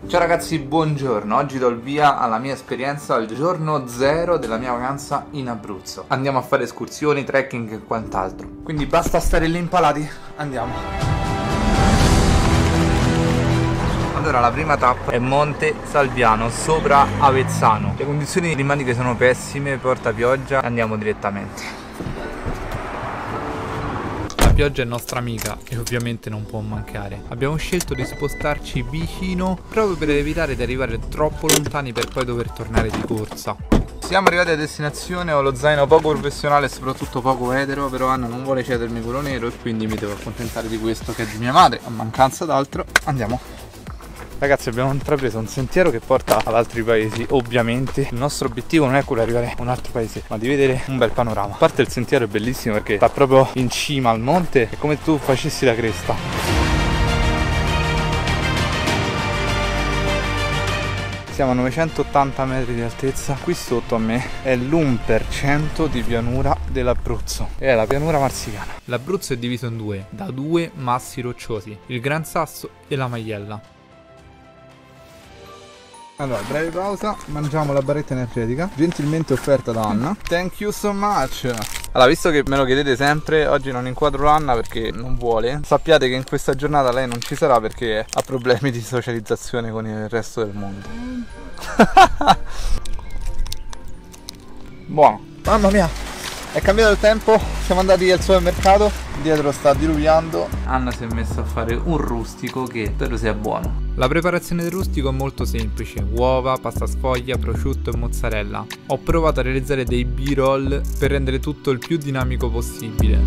Ciao ragazzi, buongiorno. Oggi do il via alla mia esperienza al giorno 0 della mia vacanza in Abruzzo. Andiamo a fare escursioni, trekking e quant'altro. Quindi basta stare lì impalati, andiamo. Allora, la prima tappa è Monte Salviano, sopra Avezzano. Le condizioni climatiche sono pessime, porta pioggia, andiamo direttamente. La pioggia è nostra amica e ovviamente non può mancare. Abbiamo scelto di spostarci vicino proprio per evitare di arrivare troppo lontani per poi dover tornare di corsa. Siamo arrivati a destinazione, ho lo zaino poco professionale e soprattutto poco etero, però Anna non vuole cedermi quello nero e quindi mi devo accontentare di questo che è di mia madre. A mancanza d'altro, andiamo. Ragazzi, abbiamo intrapreso un sentiero che porta ad altri paesi. Ovviamente il nostro obiettivo non è quello di arrivare a un altro paese, ma di vedere un bel panorama. A parte il sentiero è bellissimo perché sta proprio in cima al monte, è come tu facessi la cresta. Siamo a 980 metri di altezza. Qui sotto a me è l'1% di pianura dell'Abruzzo. È la pianura marsicana. L'Abruzzo è diviso in due, da due massi rocciosi, il Gran Sasso e la Maiella. Allora, breve pausa, mangiamo la barretta energetica, gentilmente offerta da Anna. Thank you so much. Allora, visto che me lo chiedete sempre, oggi non inquadro Anna perché non vuole. Sappiate che in questa giornata lei non ci sarà perché ha problemi di socializzazione con il resto del mondo. Buono. Mamma mia, è cambiato il tempo, siamo andati al supermercato, dietro sta diluviando. Anna si è messa a fare un rustico che spero sia buono. La preparazione del rustico è molto semplice: uova, pasta sfoglia, prosciutto e mozzarella. Ho provato a realizzare dei b-roll per rendere tutto il più dinamico possibile.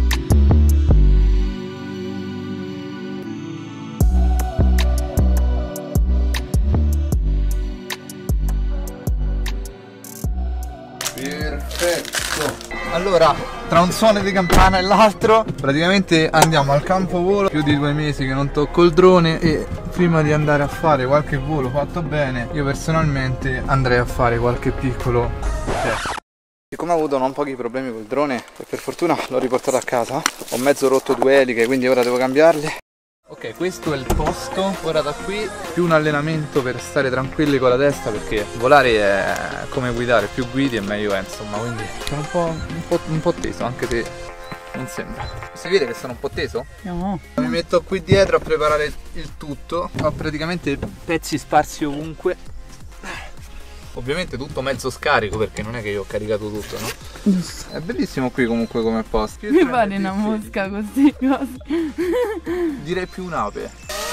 Perfetto. Allora, tra un suono di campana e l'altro, praticamente andiamo al campovolo. Più di 2 mesi che non tocco il drone e prima di andare a fare qualche volo fatto bene, io personalmente andrei a fare qualche piccolo test. Siccome ho avuto non pochi problemi col drone e per fortuna l'ho riportato a casa, ho mezzo rotto 2 eliche, quindi ora devo cambiarle. Ok, questo è il posto, ora da qui più un allenamento per stare tranquilli con la testa, perché volare è come guidare, più guidi e meglio è, insomma, quindi sono un po' teso, anche se non sembra. Si vede che sono un po' teso? No. Mi metto qui dietro a preparare il tutto, ho praticamente pezzi sparsi ovunque. Ovviamente tutto mezzo scarico perché non è che io ho caricato tutto, no? Giusto. È bellissimo qui comunque come posto. Mi pare una mosca così, cosa. Direi più un'ape.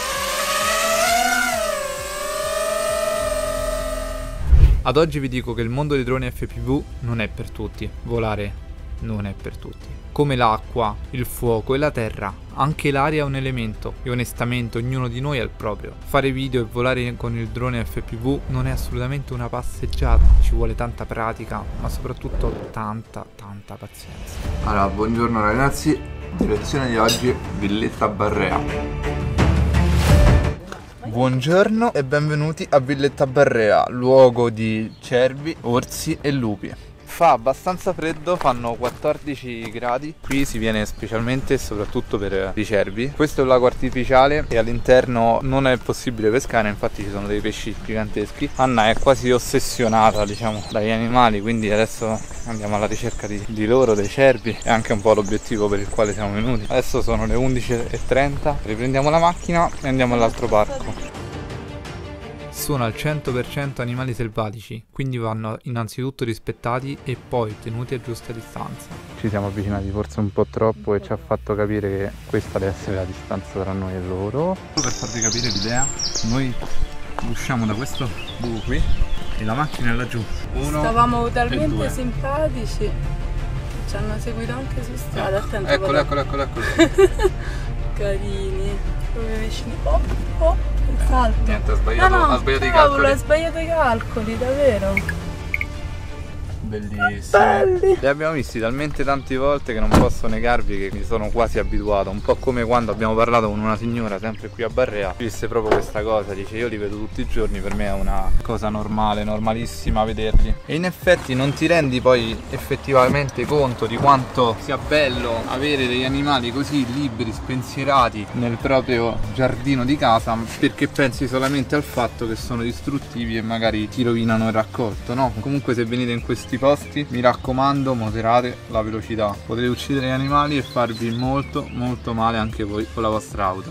Ad oggi vi dico che il mondo dei droni FPV non è per tutti. Volare non è per tutti. Come l'acqua, il fuoco e la terra, anche l'aria è un elemento e onestamente ognuno di noi ha il proprio. Fare video e volare con il drone FPV non è assolutamente una passeggiata, ci vuole tanta pratica, ma soprattutto tanta pazienza. Allora, buongiorno ragazzi, direzione di oggi Villetta Barrea. Buongiorno e benvenuti a Villetta Barrea, luogo di cervi, orsi e lupi. Fa abbastanza freddo, fanno 14 gradi. Qui si viene specialmente e soprattutto per i cervi. Questo è un lago artificiale e all'interno non è possibile pescare, infatti ci sono dei pesci giganteschi. Anna è quasi ossessionata, diciamo, dagli animali, quindi adesso andiamo alla ricerca di loro, dei cervi. È anche un po' l'obiettivo per il quale siamo venuti. Adesso sono le 11:30, riprendiamo la macchina e andiamo all'altro parco. Sono al 100% animali selvatici, quindi vanno innanzitutto rispettati e poi tenuti a giusta distanza. Ci siamo avvicinati forse un po' troppo e ci ha fatto capire che questa deve essere la distanza tra noi e loro. Per farvi capire l'idea, noi usciamo da questo buco qui e la macchina è laggiù. Stavamo talmente simpatici, ci hanno seguito anche su strada. Attento, eccolo. Carini, proprio vicini. Oh. Il salto. Niente, ha sbagliato i calcoli. Ha sbagliato i calcoli, davvero. Bellissimi. Belli. Li abbiamo visti talmente tante volte che non posso negarvi che mi sono quasi abituato. Un po' come quando abbiamo parlato con una signora sempre qui a Barrea, disse proprio questa cosa, dice io li vedo tutti i giorni, per me è una cosa normale, normalissima vederli. E in effetti non ti rendi poi effettivamente conto di quanto sia bello avere degli animali così liberi, spensierati nel proprio giardino di casa, perché pensi solamente al fatto che sono distruttivi e magari ti rovinano il raccolto, no? Comunque se venite in questi posti mi raccomando, moderate la velocità, potete uccidere gli animali e farvi molto male anche voi con la vostra auto.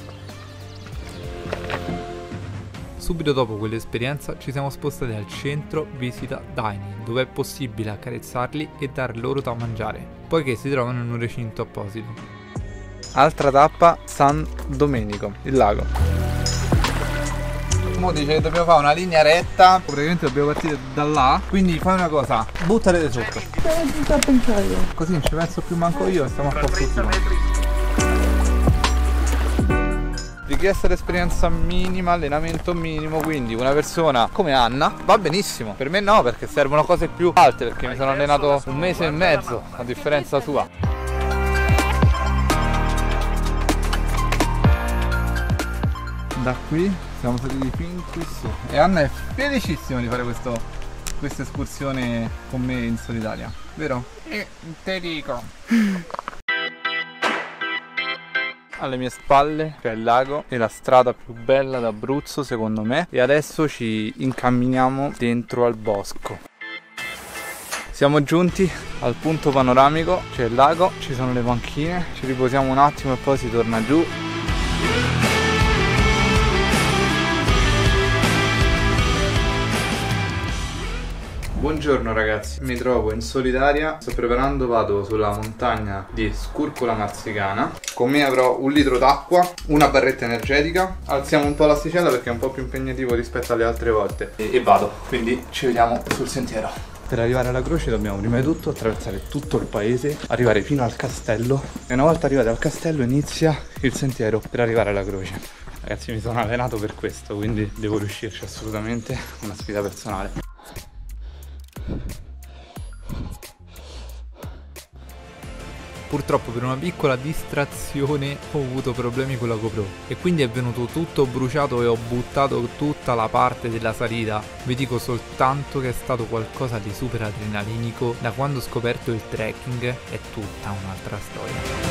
Subito dopo quell'esperienza ci siamo spostati al centro visita dining, dove è possibile accarezzarli e dar loro da mangiare, poiché si trovano in un recinto apposito. Altra tappa, San Domenico, il lago. Mo dice che dobbiamo fare una linea retta, praticamente dobbiamo partire da là, quindi fai una cosa, buttale sotto. Così non ci penso più manco io e stiamo a posto tutti. Richiesta l'esperienza minima, allenamento minimo, quindi una persona come Anna va benissimo. Per me no, perché servono cose più alte, perché mi sono allenato un mese e mezzo, a differenza sua. Da qui siamo saliti fin qui su e Anna è felicissima di fare questa escursione con me in solitaria, vero? Te dico. Alle mie spalle c'è il lago e la strada più bella d'Abruzzo secondo me, e adesso ci incamminiamo dentro al bosco. Siamo giunti al punto panoramico, c'è il lago, ci sono le panchine, ci riposiamo un attimo e poi si torna giù. Buongiorno ragazzi, mi trovo in solitaria, sto preparando, vado sulla montagna di Scurcola Marzicana. Con me avrò un litro d'acqua, una barretta energetica, alziamo un po' l'asticella perché è un po' più impegnativo rispetto alle altre volte e vado, quindi ci vediamo sul sentiero. Per arrivare alla croce dobbiamo prima di tutto attraversare tutto il paese, arrivare fino al castello e una volta arrivati al castello inizia il sentiero per arrivare alla croce. Ragazzi, mi sono allenato per questo, quindi devo riuscirci assolutamente, una sfida personale. Purtroppo per una piccola distrazione ho avuto problemi con la GoPro e quindi è venuto tutto bruciato e ho buttato tutta la parte della salita. Vi dico soltanto che è stato qualcosa di super adrenalinico. Da quando ho scoperto il trekking è tutta un'altra storia.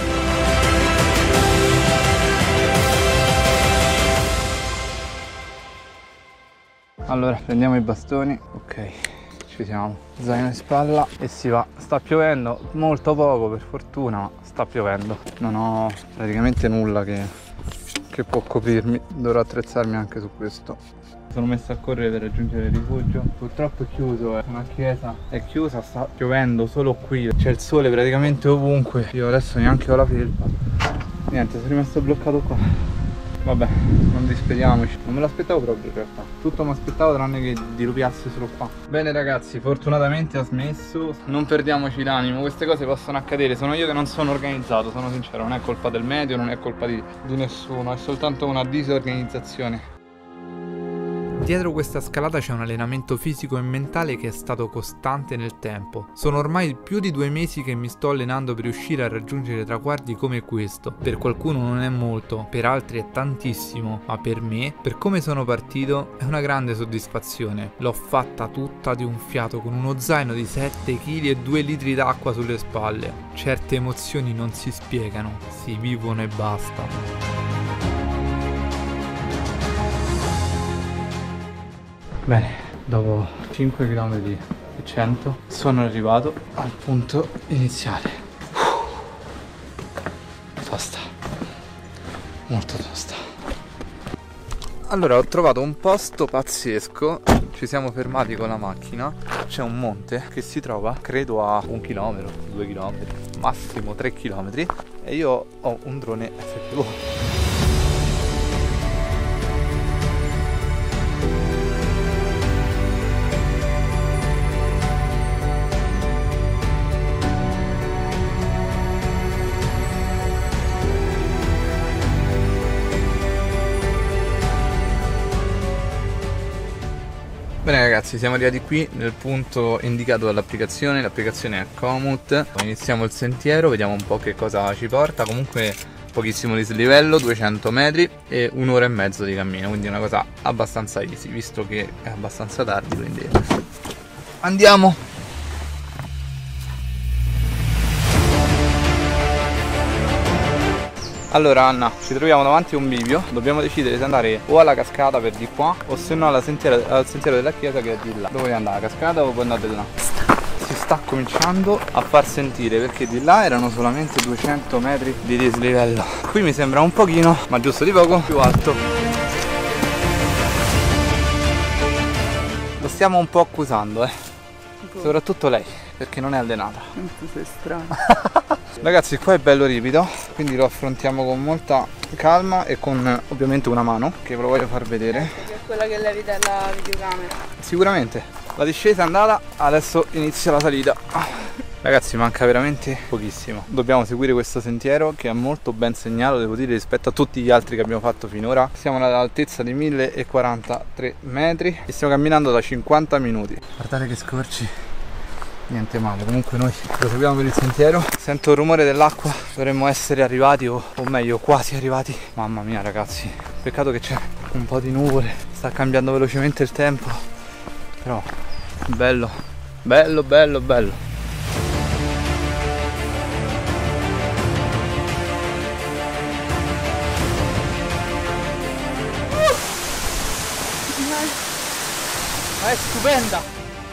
Allora prendiamo i bastoni, ok, ci siamo, zaino in spalla e si va. Sta piovendo molto poco per fortuna, ma sta piovendo, non ho praticamente nulla che può coprirmi, dovrò attrezzarmi anche su questo. Sono messo a correre per raggiungere il rifugio, purtroppo è chiuso, una chiesa è chiusa, sta piovendo solo qui, c'è il sole praticamente ovunque, io adesso neanche ho la felpa, niente, sono rimasto bloccato qua. Vabbè, non disperiamoci, non me l'aspettavo proprio in realtà, tutto mi aspettavo tranne che diluviasse solo qua. Bene ragazzi, fortunatamente ha smesso, non perdiamoci l'animo, queste cose possono accadere, sono io che non sono organizzato, sono sincero, non è colpa del meteo, non è colpa di nessuno, è soltanto una disorganizzazione. Dietro questa scalata c'è un allenamento fisico e mentale che è stato costante nel tempo. Sono ormai più di 2 mesi che mi sto allenando per riuscire a raggiungere traguardi come questo. Per qualcuno non è molto, per altri è tantissimo, ma per me, per come sono partito, è una grande soddisfazione. L'ho fatta tutta di un fiato con uno zaino di 7 kg e 2 litri d'acqua sulle spalle. Certe emozioni non si spiegano, si vivono e basta. Bene, dopo 5 km e 100 sono arrivato al punto iniziale. Tosta, molto tosta. Allora ho trovato un posto pazzesco, ci siamo fermati con la macchina, c'è un monte che si trova credo a 1 chilometro, 2 chilometri, massimo 3 chilometri e io ho un drone FPV. Bene ragazzi, siamo arrivati qui nel punto indicato dall'applicazione. L'applicazione è Komoot. Iniziamo il sentiero, vediamo un po' che cosa ci porta. Comunque pochissimo dislivello, 200 metri e un'ora e mezzo di cammino, quindi una cosa abbastanza easy, visto che è abbastanza tardi, quindi andiamo. Allora Anna, ci troviamo davanti a un bivio, dobbiamo decidere se andare o alla cascata per di qua o se no al sentiero della chiesa che è di là. Dove vuoi andare, alla cascata o puoi andare di là? Si sta cominciando a far sentire perché di là erano solamente 200 metri di dislivello. Qui mi sembra un pochino, ma giusto di poco, più alto. Lo stiamo un po' accusando, soprattutto lei, perché non è allenata. Tu sei strano. Ragazzi, qua è bello ripido, quindi lo affrontiamo con molta calma e con ovviamente una mano, che ve lo voglio far vedere. Che è quella che levi dalla videocamera. Sicuramente. La discesa è andata, adesso inizia la salita. Ragazzi, manca veramente pochissimo. Dobbiamo seguire questo sentiero che è molto ben segnato, devo dire, rispetto a tutti gli altri che abbiamo fatto finora. Siamo all'altezza di 1043 metri e stiamo camminando da 50 minuti. Guardate che scorci. Niente male, comunque noi proseguiamo per il sentiero. Sento il rumore dell'acqua, dovremmo essere arrivati o meglio quasi arrivati. Mamma mia ragazzi, peccato che c'è un po' di nuvole, sta cambiando velocemente il tempo, però bello, bello, bello, bello. Ma è stupenda!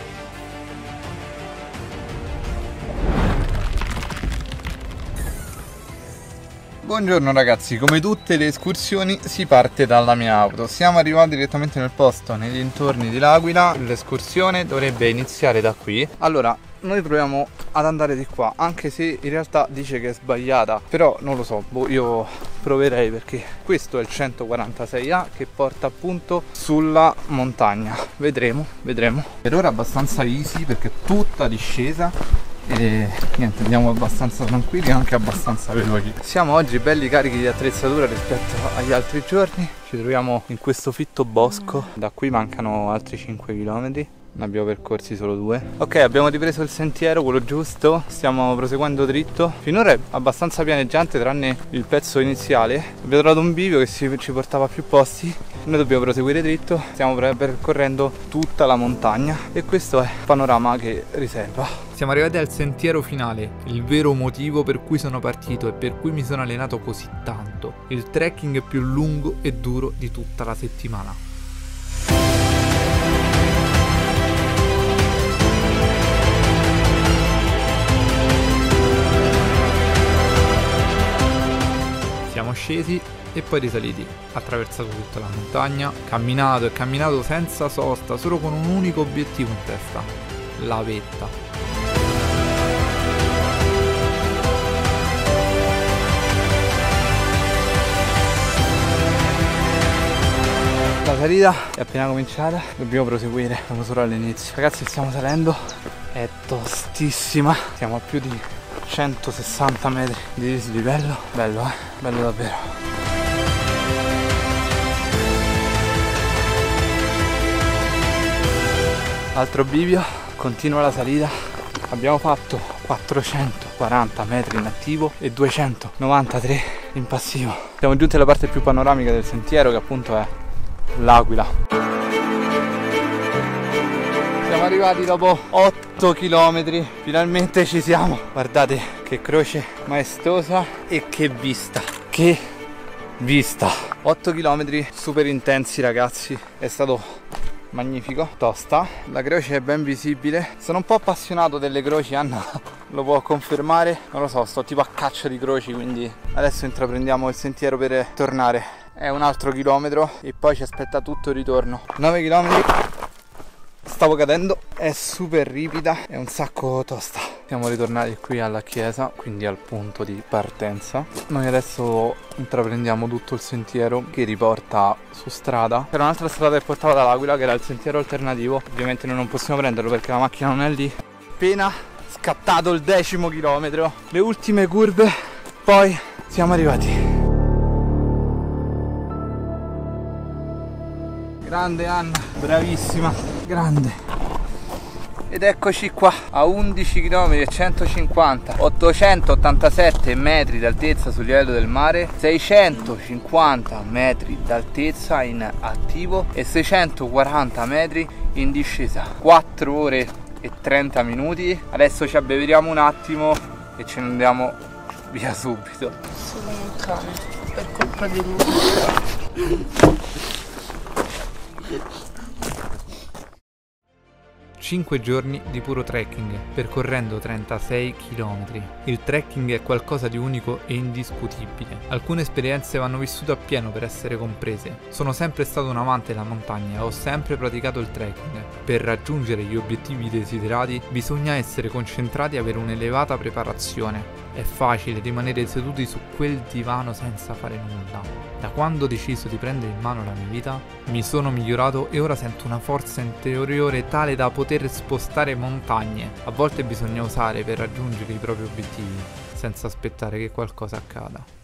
Buongiorno ragazzi, come tutte le escursioni si parte dalla mia auto. Siamo arrivati direttamente nel posto, nei dintorni di L'Aquila. L'escursione dovrebbe iniziare da qui. Allora, noi proviamo ad andare di qua, anche se in realtà dice che è sbagliata. Però non lo so, io proverei perché questo è il 146A che porta appunto sulla montagna. Vedremo, vedremo. Per ora è abbastanza easy perché è tutta discesa. E niente, andiamo abbastanza tranquilli e anche abbastanza veloci. Siamo oggi belli carichi di attrezzatura rispetto agli altri giorni. Ci troviamo in questo fitto bosco. Da qui mancano altri 5 km. Ne abbiamo percorsi solo 2. Ok, abbiamo ripreso il sentiero, quello giusto. Stiamo proseguendo dritto. Finora è abbastanza pianeggiante tranne il pezzo iniziale. Abbiamo trovato un bivio che ci portava a più posti. Noi dobbiamo proseguire dritto. Stiamo percorrendo tutta la montagna e questo è il panorama che riserva. Siamo arrivati al sentiero finale, il vero motivo per cui sono partito e per cui mi sono allenato così tanto. Il trekking più lungo e duro di tutta la settimana. Siamo scesi e poi risaliti, attraversato tutta la montagna, camminato e camminato senza sosta, solo con un unico obiettivo in testa, la vetta. La salita è appena cominciata, dobbiamo proseguire, siamo solo all'inizio. Ragazzi, stiamo salendo, è tostissima, siamo a più di 160 metri di dislivello. Bello, bello davvero. Altro bivio, continua la salita. Abbiamo fatto 440 metri in attivo e 293 in passivo. Siamo giunti alla parte più panoramica del sentiero, che appunto è L'Aquila. Siamo arrivati dopo 8 km, finalmente ci siamo. Guardate che croce maestosa e che vista, che vista. 8 km super intensi ragazzi, è stato magnifico, tosta. La croce è ben visibile. Sono un po' appassionato delle croci, Anna lo può confermare. Non lo so, sto tipo a caccia di croci, quindi adesso intraprendiamo il sentiero per tornare. È un altro chilometro e poi ci aspetta tutto il ritorno. 9 km. Stavo cadendo, è super ripida, è un sacco tosta. Siamo ritornati qui alla chiesa, quindi al punto di partenza. Noi adesso intraprendiamo tutto il sentiero che riporta su strada. C'era un'altra strada che portava dall'Aquila, che era il sentiero alternativo. Ovviamente noi non possiamo prenderlo perché la macchina non è lì. Appena scattato il 10° chilometro, le ultime curve, poi siamo arrivati. Grande Anna, bravissima. grande. Ed eccoci qua a 11 km e 150, 887 metri d'altezza sul livello del mare, 650 metri d'altezza in attivo e 640 metri in discesa. 4 ore e 30 minuti. Adesso ci abbeveriamo un attimo e ce ne andiamo via subito. Sono un cane per colpa di lui. 5 giorni di puro trekking, percorrendo 36 km. Il trekking è qualcosa di unico e indiscutibile. Alcune esperienze vanno vissute appieno per essere comprese. Sono sempre stato un amante della montagna e ho sempre praticato il trekking. Per raggiungere gli obiettivi desiderati bisogna essere concentrati e avere un'elevata preparazione. È facile rimanere seduti su quel divano senza fare nulla. Da quando ho deciso di prendere in mano la mia vita, mi sono migliorato e ora sento una forza interiore tale da poter spostare montagne. A volte bisogna osare per raggiungere i propri obiettivi, senza aspettare che qualcosa accada.